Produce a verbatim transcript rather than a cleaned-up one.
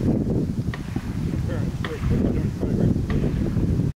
Apparently, it's very quick. Doing quite a great